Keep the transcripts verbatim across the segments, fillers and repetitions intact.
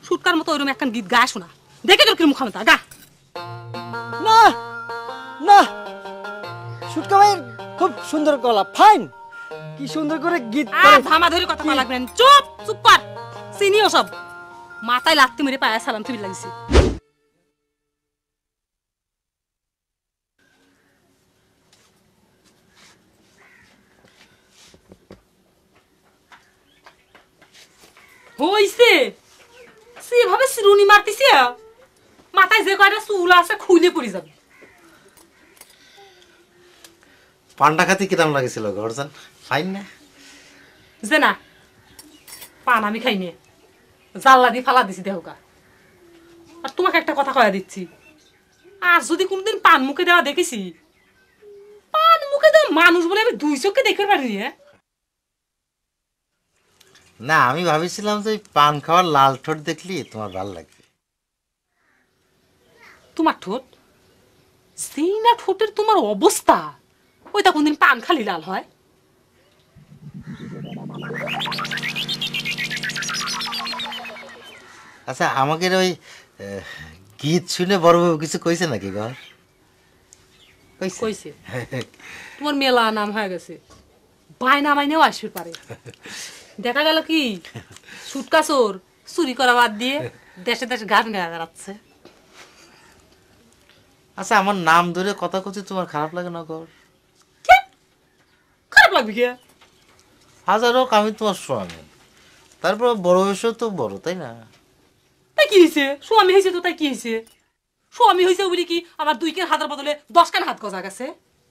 সুটকার মতো ওইরকম একখান গীত গায় শোনা, দেখে তোর কিরম ক্ষমতা গা। না না, সুটকা ভাইয়ের খুব সুন্দর গলা, ফাইন, কি সুন্দর করে গীত আর ধামা ধরে কথা বলা লাগবেন, চুপ চুপ কর, চিনিও সব, মাথায় লাত্তি মেরে পায়ে সালাম তুমি লাগিছে। হইছে সেভাবে সিরুনি মারতিছে, মাথায় যে কয়টা চুল আছে খুলে পড়ে যাবে। পান্ডা খাতে কিরাম লাগেছিল গর্জন, ফাইন না? যে না, পান আমি খাইনি, জাল্লা দিয়ে ফালা দিছি দেহকা। আর তোমাকে একটা কথা কয়া দিচ্ছি, আর যদি কোনদিন পান মুখে দেওয়া দেখেছি, পান মুখে দেওয়া মানুষ বলে আমি দুই চোখে দেখতে পারিনি। না, আমি ভাবিছিলাম যে পান খাওয়ার লাল ঠোঁট দেখলি তোমার ভালো লাগবে। তোমার ঠোঁট, সেই না ঠোঁটের তোমার অবস্থা, ওইটা কোনদিন পান খালি লাল হয়? আচ্ছা, আমাকে ওই গীত শুনে বড় বাবু কিছু কইছে নাকি ঘর? কইছে তোমার মেলা নাম হয়ে গেছে, বায়না মাইনেও আসবে পারে। দেখা গেল কি সুটকা চোর চুরি করা বাদ দিয়ে দেশে দেশে গান গায়ে বেড়াচ্ছে। আচ্ছা, আমার নাম ধরে কথা কইতে তোমার খারাপ লাগে না ঘর? খারাপ লাগবে কি? হাজার হোক আমি তোমার স্বামী, তারপর বড় বয়সও তো বড়, তাই না? তাই কি হয়েছে? স্বামী হয়েছে তো তাই কি হয়েছে? স্বামী হয়েছে বলি কি আমার দুই কেন হাতের বদলে দশ কেন হাত গজা গেছে?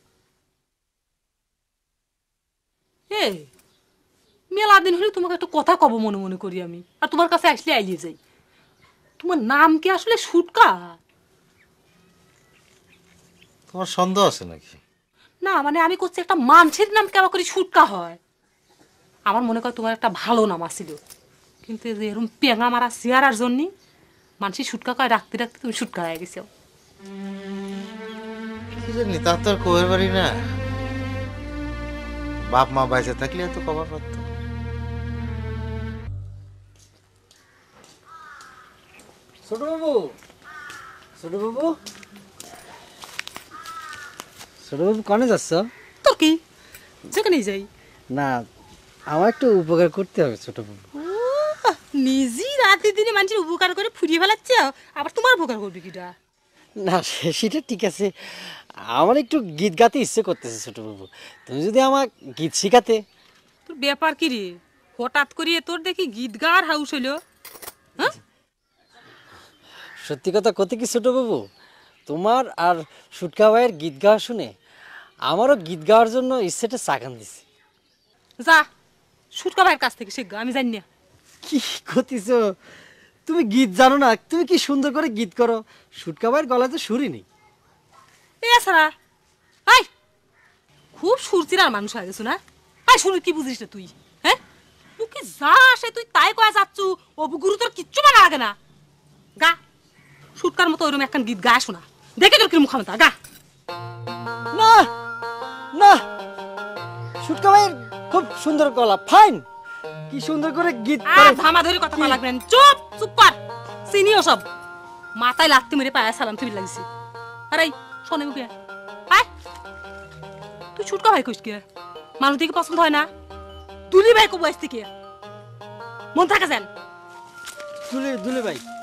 এই মেলা দিন হলে তোমাকে একটা কথা কব মনে মনে করি আমি, আর তোমার কাছে আসলে আইলিয়ে যাই। তোমার নাম কি আসলে সুটকা? তোমার সন্দেহ আছে নাকি? না মানে আমি করছি একটা মানুষের নাম কেমন করে সুটকা হয়? আমার মনে কর তোমার একটা ভালো নাম আসছিল, কিন্তু এরকম পেঙা মারা চেয়ারার জন্য মানুষের সুটকা কয় রাখতে রাখতে তুমি সুটকা হয়ে গেছো। কি জানি, তার তো আর কোয়ের বাড়ি না, বাপ মা বাইসে থাকলে তো কবার পারত। ছোট বাবু, ছোট বাবু, ছোট বাবু কনে যাচ্ছ? তোর কি যেখানেই যাই? না, আমার একটু উপকার করতে হবে ছোট বাবু। নিজেই রাতে দিনে মানুষের উপকার করে ফুরিয়ে ফেলাচ্ছে, আবার তোমার উপকার করবে কিটা? না সেটা ঠিক আছে, আমার একটু গীত গাতে ইচ্ছে করতেছে ছোট বাবু, তুমি যদি আমার গীত শিখাতে। তোর ব্যাপার কি রে, হঠাৎ করিয়ে তোর দেখি গীত গাওয়ার হাউস হইলো? হ্যাঁ, সত্যি কথা কত কি ছোট বাবু, তোমার আর সুটকা ভাইয়ের গীত গাওয়া শুনে আমারও গীত গাওয়ার জন্য ইচ্ছেটা চাকান দিছে। যা সুটকা ভাইয়ের কাছ থেকে শিখ, আমি জানি না। কি করতেছ তুমি? গীত জানো না? তুমি কি সুন্দর করে গীত করো, সুটকা ভাইয়ের গলায় তো সুরই নেই। এছাড়া আই খুব সুরচিরার মানুষ হয়ে গেছো না? আই শুনে কি বুঝিস তুই? হ্যাঁ, মুখে যা আসে তুই তাই কয়া যাচ্ছু, অবু গুরু তোর কিচ্ছু মানা লাগে না। গা সুটকার মতো ওইরকম একখান গীত গায় শোনা, দেখে তোর কিরম ক্ষমতা গা। না না, সুটকা ভাইয়ের খুব সুন্দর গলা, ফাইন, কি সুন্দর করে গীত। আর ধামা ধরে কথা বলা লাগবেন, চুপ চুপ কর, চিনিও সব, মাথায় লাত্তি মেরে পায়ে সালাম তুমি লাগিছে। আরে শোনে মুখে আয়, তুই সুটকা ভাই কইস কে? মানুষ দিকে পছন্দ হয় না? দুলি ভাই কবু আসতে কে মন থাকে যান? দুলে দুলে ভাই